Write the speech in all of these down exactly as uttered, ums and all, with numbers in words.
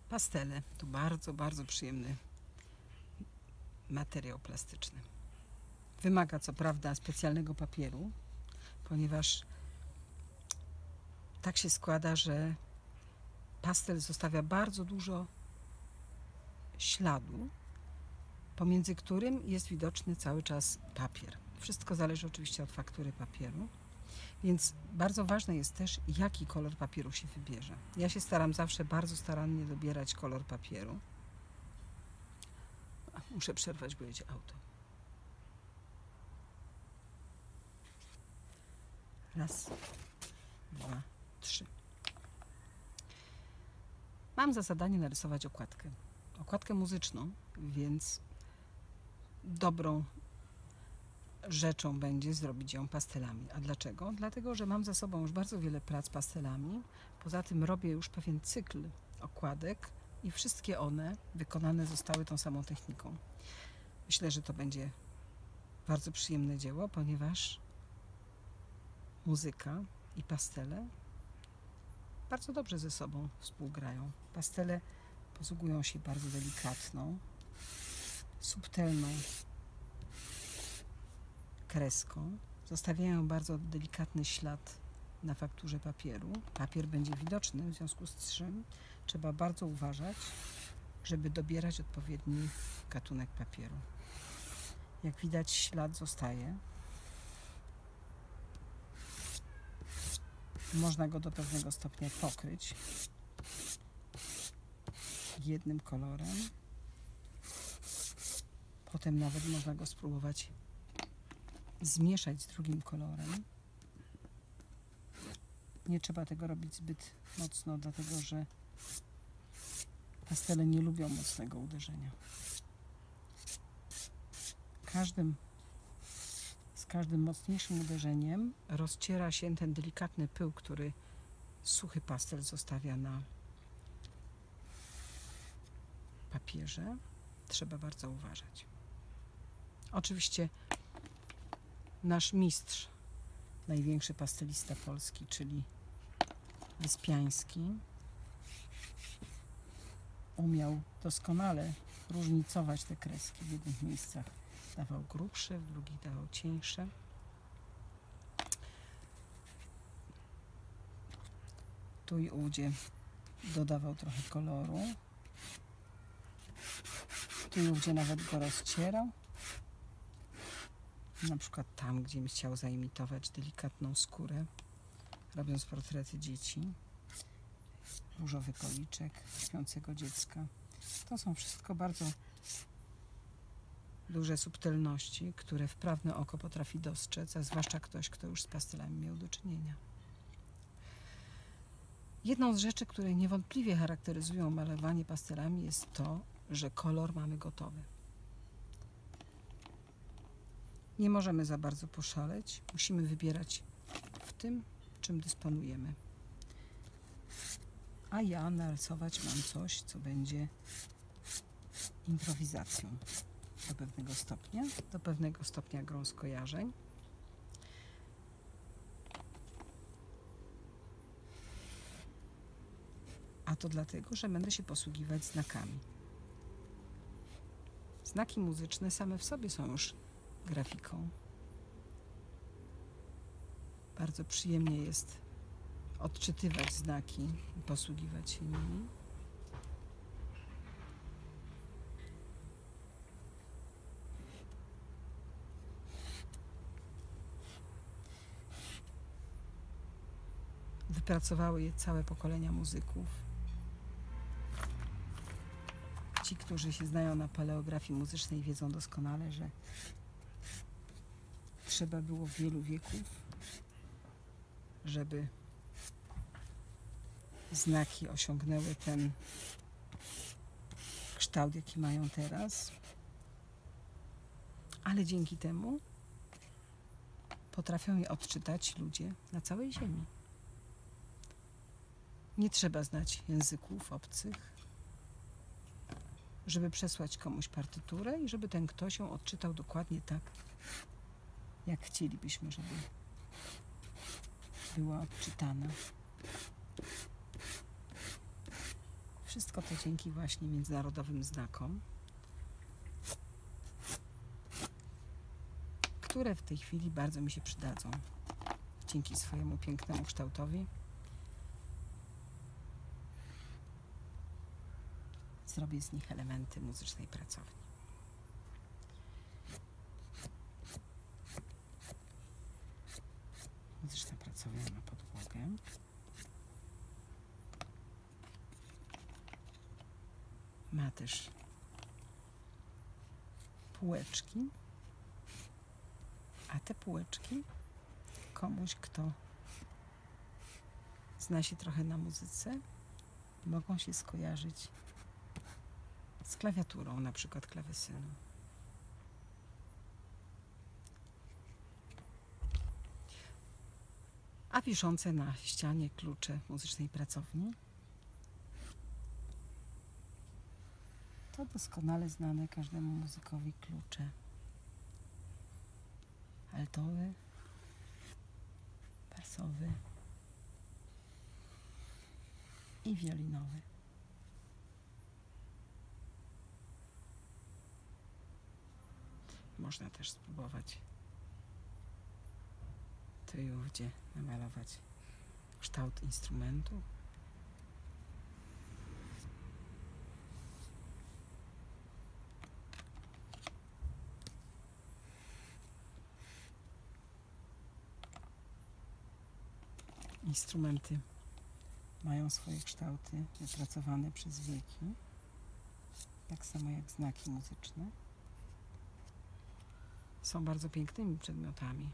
Pastele to bardzo, bardzo przyjemny materiał plastyczny. Wymaga co prawda specjalnego papieru, ponieważ tak się składa, że pastel zostawia bardzo dużo śladu, pomiędzy którym jest widoczny cały czas papier. Wszystko zależy oczywiście od faktury papieru, więc bardzo ważne jest też, jaki kolor papieru się wybierze. Ja się staram zawsze bardzo starannie dobierać kolor papieru. Muszę przerwać, bo jedzie auto. Raz, dwa, trzy. Mam za zadanie narysować okładkę. Okładkę muzyczną, więc dobrą rzeczą będzie zrobić ją pastelami. A dlaczego? Dlatego, że mam za sobą już bardzo wiele prac pastelami. Poza tym robię już pewien cykl okładek i wszystkie one wykonane zostały tą samą techniką. Myślę, że to będzie bardzo przyjemne dzieło, ponieważ muzyka i pastele bardzo dobrze ze sobą współgrają. Pastele posługują się bardzo delikatną, subtelną kreską. Zostawiają bardzo delikatny ślad na fakturze papieru. Papier będzie widoczny, w związku z czym trzeba bardzo uważać, żeby dobierać odpowiedni gatunek papieru. Jak widać, ślad zostaje. Można go do pewnego stopnia pokryć jednym kolorem. Potem nawet można go spróbować zmieszać z drugim kolorem. Nie trzeba tego robić zbyt mocno, dlatego że pastele nie lubią mocnego uderzenia. Każdym, z każdym mocniejszym uderzeniem rozciera się ten delikatny pył, który suchy pastel zostawia na papierze. Trzeba bardzo uważać. Oczywiście nasz mistrz, największy pastelista polski, czyli Wyspiański, umiał doskonale różnicować te kreski. W jednych miejscach dawał grubsze, w drugich dawał cieńsze. Tu i ówdzie dodawał trochę koloru. Tu i ówdzie nawet go rozcierał. Na przykład tam, gdzie mi chciał zaimitować delikatną skórę, robiąc portrety dzieci. Różowy policzek śpiącego dziecka. To są wszystko bardzo duże subtelności, które wprawne oko potrafi dostrzec, a zwłaszcza ktoś, kto już z pastelami miał do czynienia. Jedną z rzeczy, które niewątpliwie charakteryzują malowanie pastelami, jest to, że kolor mamy gotowy. Nie możemy za bardzo poszaleć, musimy wybierać w tym, czym dysponujemy. A ja narysować mam coś, co będzie improwizacją do pewnego stopnia, do pewnego stopnia grą skojarzeń. A to dlatego, że będę się posługiwać znakami. Znaki muzyczne same w sobie są już grafiką. Bardzo przyjemnie jest odczytywać znaki i posługiwać się nimi. Wypracowały je całe pokolenia muzyków. Ci, którzy się znają na paleografii muzycznej, wiedzą doskonale, że trzeba było wielu wieków, żeby znaki osiągnęły ten kształt, jaki mają teraz. Ale dzięki temu potrafią je odczytać ludzie na całej ziemi. Nie trzeba znać języków obcych, żeby przesłać komuś partyturę i żeby ten ktoś ją odczytał dokładnie tak, jak chcielibyśmy, żeby była odczytana. Wszystko to dzięki właśnie międzynarodowym znakom, które w tej chwili bardzo mi się przydadzą. Dzięki swojemu pięknemu kształtowi zrobię z nich elementy muzycznej pracowni. Muzyczna pracownia na podłogę. Ma też półeczki, a te półeczki komuś, kto zna się trochę na muzyce, mogą się skojarzyć z klawiaturą, na przykład klawesynu. A wiszące na ścianie klucze muzycznej pracowni to doskonale znane każdemu muzykowi klucze altowy, basowy i wiolinowy. Można też spróbować tu i ówdzie namalować kształt instrumentu. Instrumenty mają swoje kształty wypracowane przez wieki, tak samo jak znaki muzyczne. Są bardzo pięknymi przedmiotami.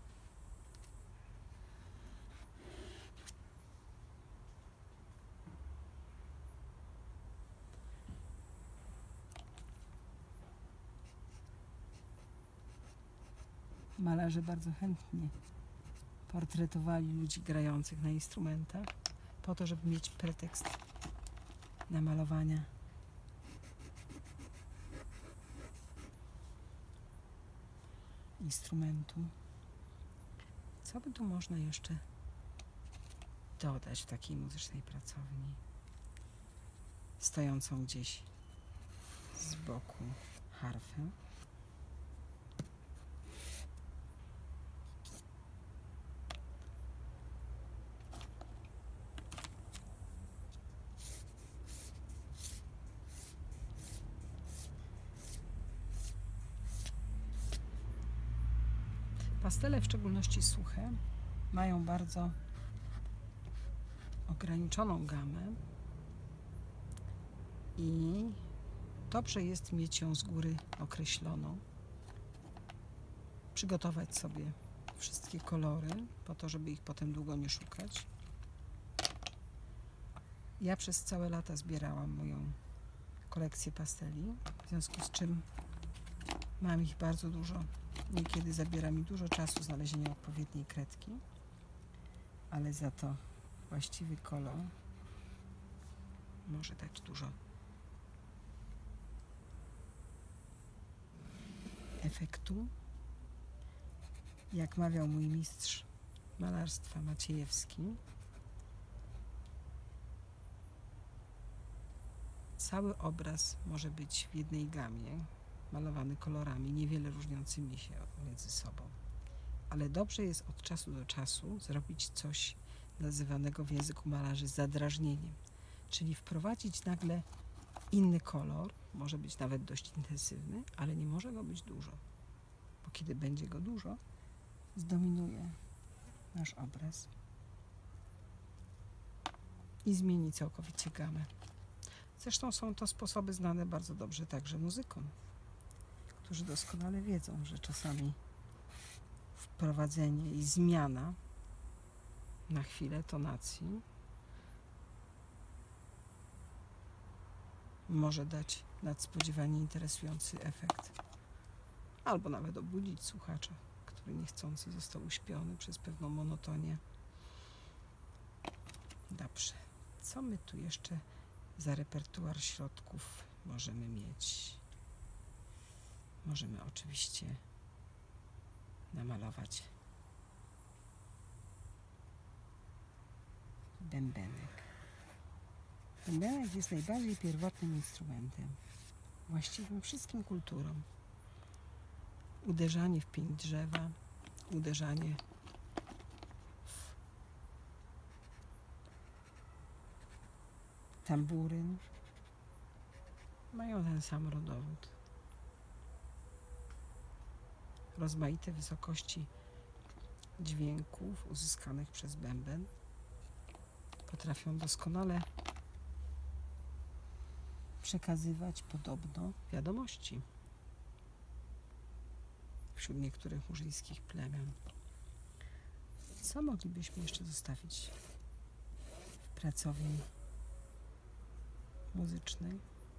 Malarze bardzo chętnie portretowali ludzi grających na instrumentach po to, żeby mieć pretekst namalowania instrumentu. Co by tu można jeszcze dodać w takiej muzycznej pracowni? Stojącą gdzieś z boku harfę. Pastele, w szczególności suche, mają bardzo ograniczoną gamę i dobrze jest mieć ją z góry określoną. Przygotować sobie wszystkie kolory po to, żeby ich potem długo nie szukać. Ja przez całe lata zbierałam moją kolekcję pasteli, w związku z czym mam ich bardzo dużo. Niekiedy zabiera mi dużo czasu znalezienie odpowiedniej kredki, ale za to właściwy kolor może dać dużo efektu. Jak mawiał mój mistrz malarstwa Maciejewski, cały obraz może być w jednej gamie, malowany kolorami niewiele różniącymi się między sobą. Ale dobrze jest od czasu do czasu zrobić coś nazywanego w języku malarzy zadrażnieniem, czyli wprowadzić nagle inny kolor, może być nawet dość intensywny, ale nie może go być dużo, bo kiedy będzie go dużo, zdominuje nasz obraz i zmieni całkowicie gamę. Zresztą są to sposoby znane bardzo dobrze także muzykom, którzy doskonale wiedzą, że czasami wprowadzenie i zmiana na chwilę tonacji może dać nadspodziewanie interesujący efekt, albo nawet obudzić słuchacza, który niechcący został uśpiony przez pewną monotonię. Dobrze, co my tu jeszcze za repertuar środków możemy mieć? Możemy oczywiście namalować bębenek. Bębenek jest najbardziej pierwotnym instrumentem, właściwym wszystkim kulturom. Uderzanie w pień drzewa, uderzanie w tamburyn mają ten sam rodowód. Rozmaite wysokości dźwięków uzyskanych przez bęben potrafią doskonale przekazywać podobno wiadomości wśród niektórych murzyńskich plemion. Co moglibyśmy jeszcze zostawić w pracowni muzycznej?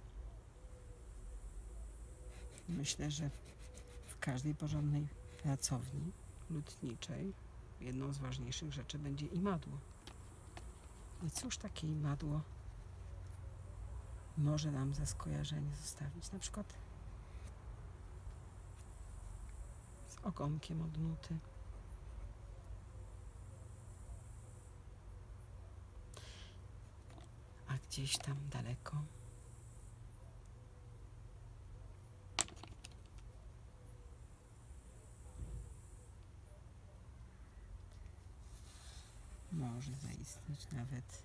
Myślę, że w każdej porządnej pracowni lutniczej jedną z ważniejszych rzeczy będzie imadło. I cóż takie imadło może nam za skojarzenie zostawić? Na przykład z ogonkiem od nuty. A gdzieś tam daleko może zaistnieć nawet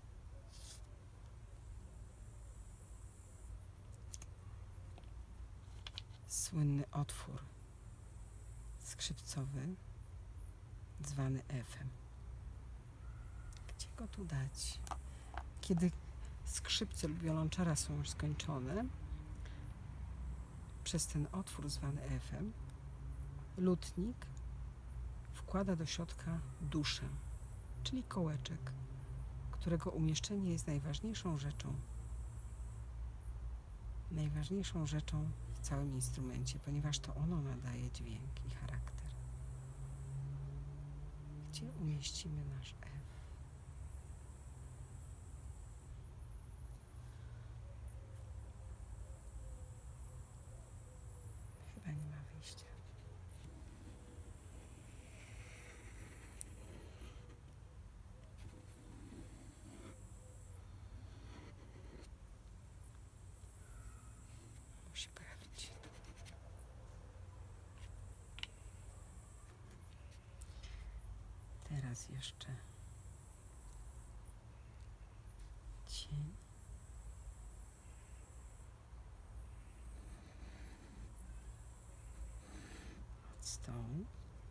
słynny otwór skrzypcowy zwany efem. Gdzie go tu dać? Kiedy skrzypce lub wiolonczela są już skończone, przez ten otwór zwany efem lutnik wkłada do środka duszę, czyli kołeczek, którego umieszczenie jest najważniejszą rzeczą, najważniejszą rzeczą w całym instrumencie, ponieważ to ono nadaje dźwięk i charakter. Gdzie umieścimy nasz F? Chyba nie ma wyjścia. Musi pojawić. Teraz jeszcze cień. Od stołu.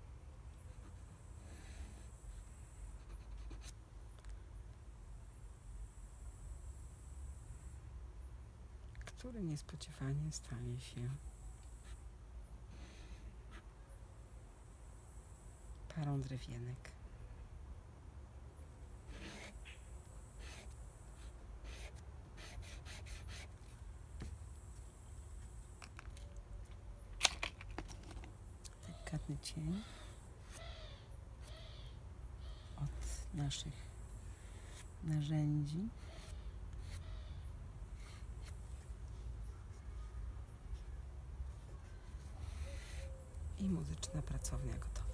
Który niespodziewanie stanie się parą drewienek. Delikatny cień od naszych narzędzi. I muzyczna pracownia gotowa.